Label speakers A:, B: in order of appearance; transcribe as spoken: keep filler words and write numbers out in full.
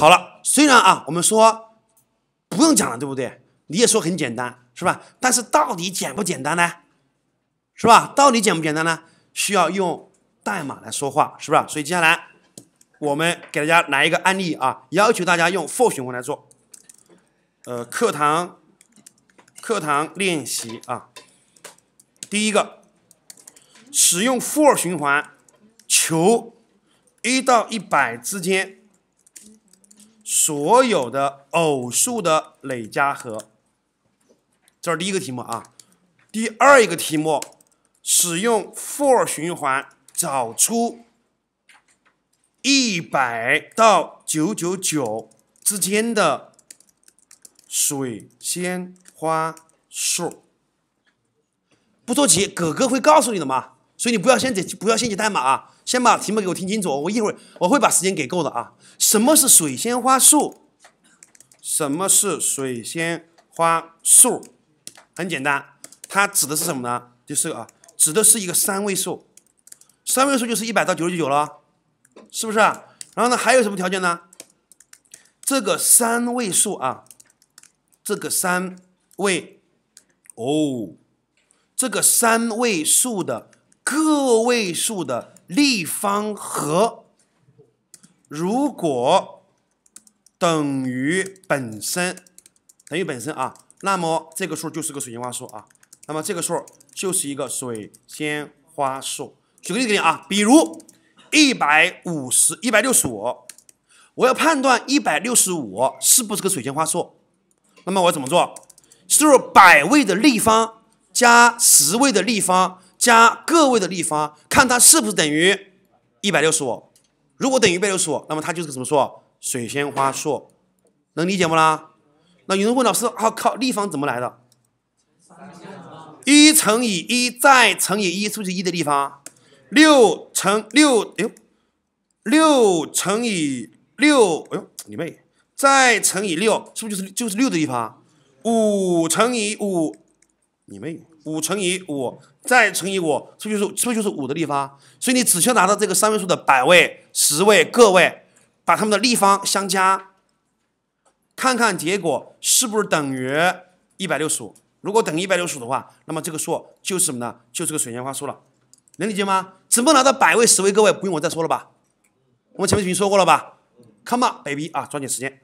A: 好了，虽然啊，我们说不用讲了，对不对？你也说很简单，是吧？但是到底简不简单呢？是吧？到底简不简单呢？需要用代码来说话，是吧？所以接下来我们给大家来一个案例啊，要求大家用 for 循环来做。呃，课堂课堂练习啊，第一个，使用 for 循环求一到一百之间所有的偶数的累加和。这是第一个题目啊。第二一个题目，使用 for 循环找出一百到九百九十九之间的水仙花数。不做题，哥哥会告诉你的嘛，所以你不要先不要先写代码啊，先把题目给我听清楚，我一会儿我会把时间给够的啊。什么是水仙花数？什么是水仙花数？很简单，它指的是什么呢？就是啊，指的是一个三位数，三位数就是一百到九十九了，是不是啊？然后呢，还有什么条件呢？这个三位数啊，这个三位哦，这个三位数的个位数的立方和，如果等于本身，等于本身啊，那么这个数就是个水仙花数啊。那么这个数就是一个水仙花数。举个例子给你啊，比如一百五十、一百六十五，我要判断一百六十五是不是个水仙花数，那么我怎么做？是百位的立方加十位的立方加个位的立方，看它是不是等于一百六十五。如果等于一百六十五，那么它就是个什么数？水仙花数。能理解不啦？那有人问老师，啊靠，立方怎么来的？一乘以一再乘以一，是不是一的立方？六乘六，哎呦，六乘以六，哎呦，你妹！再乘以六，是不是就是就是六的立方？五乘以五，你妹！五乘以五，再乘以五，是不是就是是不是就是五的立方？所以你只需要拿到这个三位数的百位、十位、个位，把它们的立方相加，看看结果是不是等于一百六十五。如果等于一百六十五的话，那么这个数就是什么呢？就是个水仙花数了，能理解吗？怎么拿到百位、十位、个位？不用我再说了吧？我们前面已经说过了吧 ？Come on baby 啊，抓紧时间。